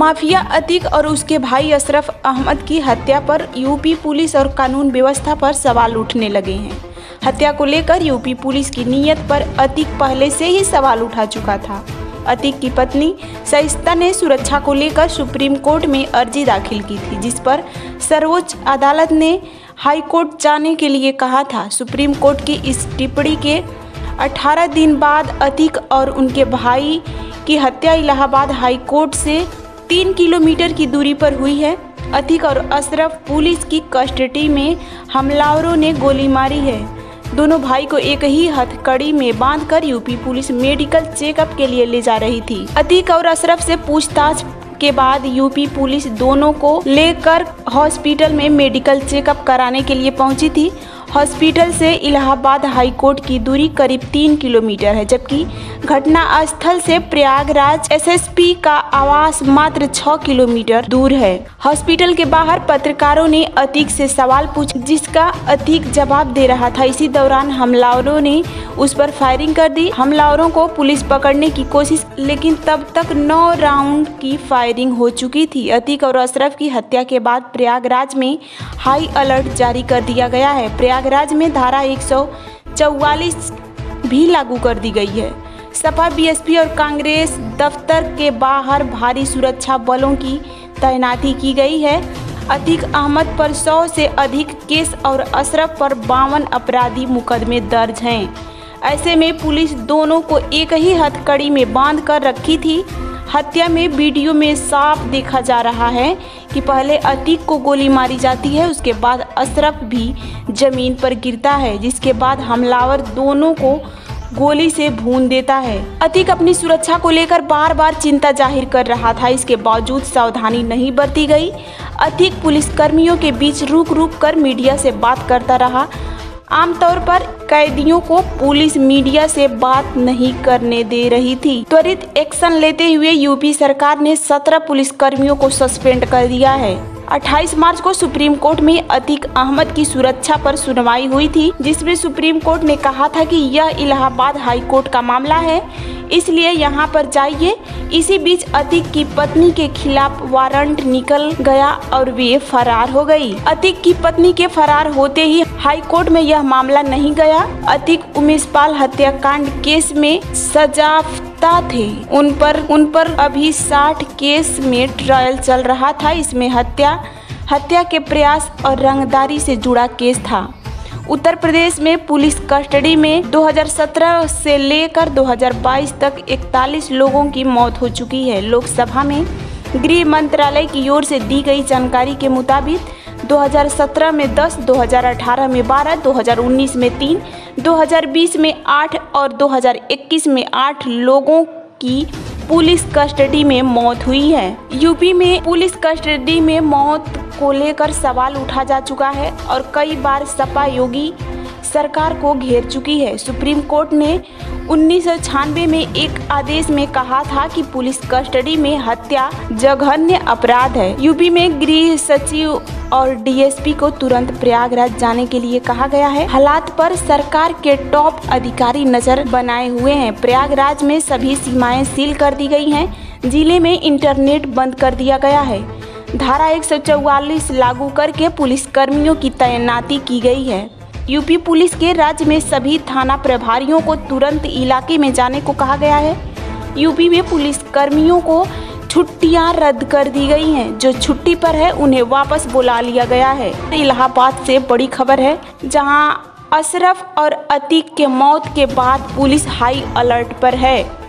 Mafia Atiq और उसके भाई अशरफ अहमद की हत्या पर यूपी पुलिस और कानून व्यवस्था पर सवाल उठने लगे हैं। हत्या को लेकर यूपी पुलिस की नीयत पर अतीक पहले से ही सवाल उठा चुका था। अतीक की पत्नी शाइस्ता ने सुरक्षा को लेकर सुप्रीम कोर्ट में अर्जी दाखिल की थी, जिस पर सर्वोच्च अदालत ने हाई कोर्ट जाने के लिए कहा था। सुप्रीम कोर्ट की इस टिप्पणी के 18 दिन बाद अतीक और उनके भाई की हत्या इलाहाबाद हाई कोर्ट से 3 किलोमीटर की दूरी पर हुई है। अतीक और अशरफ पुलिस की कस्टडी में हमलावरों ने गोली मारी है। दोनों भाई को एक ही हथकड़ी में बांधकर यूपी पुलिस मेडिकल चेकअप के लिए ले जा रही थी। अतीक और अशरफ से पूछताछ के बाद यूपी पुलिस दोनों को लेकर हॉस्पिटल में मेडिकल चेकअप कराने के लिए पहुंची थी। हॉस्पिटल से इलाहाबाद हाई कोर्ट की दूरी करीब 3 किलोमीटर है, जबकि घटना स्थल से प्रयागराज एसएसपी का आवास मात्र 6 किलोमीटर दूर है। हॉस्पिटल के बाहर पत्रकारों ने अतीक से सवाल पूछा, जिसका अतीक जवाब दे रहा था। इसी दौरान हमलावरों ने उस पर फायरिंग कर दी। हमलावरों को पुलिस पकड़ने की कोशिश, लेकिन तब तक 9 राउंड की फायरिंग हो चुकी थी। अतीक और अशरफ की हत्या के बाद प्रयागराज में हाई अलर्ट जारी कर दिया गया है। प्रयागराज में धारा 144 भी लागू कर दी गई है। सपा, बीएसपी और कांग्रेस दफ्तर के बाहर भारी सुरक्षा बलों की तैनाती की गई है। अतीक अहमद पर 100 से अधिक केस और अशरफ पर 52 आपराधिक मुकदमे दर्ज हैं। ऐसे में पुलिस दोनों को एक ही हथकड़ी में बांध कर रखी थी। हत्या में वीडियो में साफ देखा जा रहा है कि पहले अतीक को गोली मारी जाती है, उसके बाद अशरफ भी जमीन पर गिरता है, जिसके बाद हमलावर दोनों को गोली से भून देता है। अतीक अपनी सुरक्षा को लेकर बार बार चिंता जाहिर कर रहा था, इसके बावजूद सावधानी नहीं बरती गई। अतीक पुलिसकर्मियों के बीच रुक रुक कर मीडिया से बात करता रहा। आमतौर पर कैदियों को पुलिस मीडिया से बात नहीं करने दे रही थी। त्वरित एक्शन लेते हुए यूपी सरकार ने 17 पुलिसकर्मियों को सस्पेंड कर दिया है। 28 मार्च को सुप्रीम कोर्ट में अतीक अहमद की सुरक्षा पर सुनवाई हुई थी, जिसमें सुप्रीम कोर्ट ने कहा था कि यह इलाहाबाद हाई कोर्ट का मामला है, इसलिए यहां पर जाइए। इसी बीच अतीक की पत्नी के खिलाफ वारंट निकल गया और वे फरार हो गई। अतीक की पत्नी के फरार होते ही हाई कोर्ट में यह मामला नहीं गया। अतीक उमेशपाल हत्याकांड केस में सजायाफ्ता थे। उन पर अभी 60 केस में ट्रायल चल रहा था। इसमें हत्या के प्रयास और रंगदारी से जुड़ा केस था। उत्तर प्रदेश में पुलिस कस्टडी में 2017 से लेकर 2022 तक 41 लोगों की मौत हो चुकी है। लोकसभा में गृह मंत्रालय की ओर से दी गई जानकारी के मुताबिक 2017 में 10, 2018 में 12, 2019 में 3, 2020 में 8 और 2021 में 8 लोगों की पुलिस कस्टडी में मौत हुई है। यूपी में पुलिस कस्टडी में मौत को लेकर सवाल उठा जा चुका है और कई बार सपा योगी सरकार को घेर चुकी है। सुप्रीम कोर्ट ने 1996 में एक आदेश में कहा था कि पुलिस कस्टडी में हत्या जघन्य अपराध है। यूपी में गृह सचिव और डीएसपी को तुरंत प्रयागराज जाने के लिए कहा गया है। हालात पर सरकार के टॉप अधिकारी नजर बनाए हुए हैं। प्रयागराज में सभी सीमाएं सील कर दी गई हैं। जिले में इंटरनेट बंद कर दिया गया है। धारा 144 लागू करके पुलिसकर्मियों की तैनाती की गई है। यूपी पुलिस के राज्य में सभी थाना प्रभारियों को तुरंत इलाके में जाने को कहा गया है। यूपी में पुलिसकर्मियों को छुट्टियां रद्द कर दी गई हैं। जो छुट्टी पर है उन्हें वापस बुला लिया गया है। इलाहाबाद से बड़ी खबर है, जहां अशरफ और अतीक के मौत के बाद पुलिस हाई अलर्ट पर है।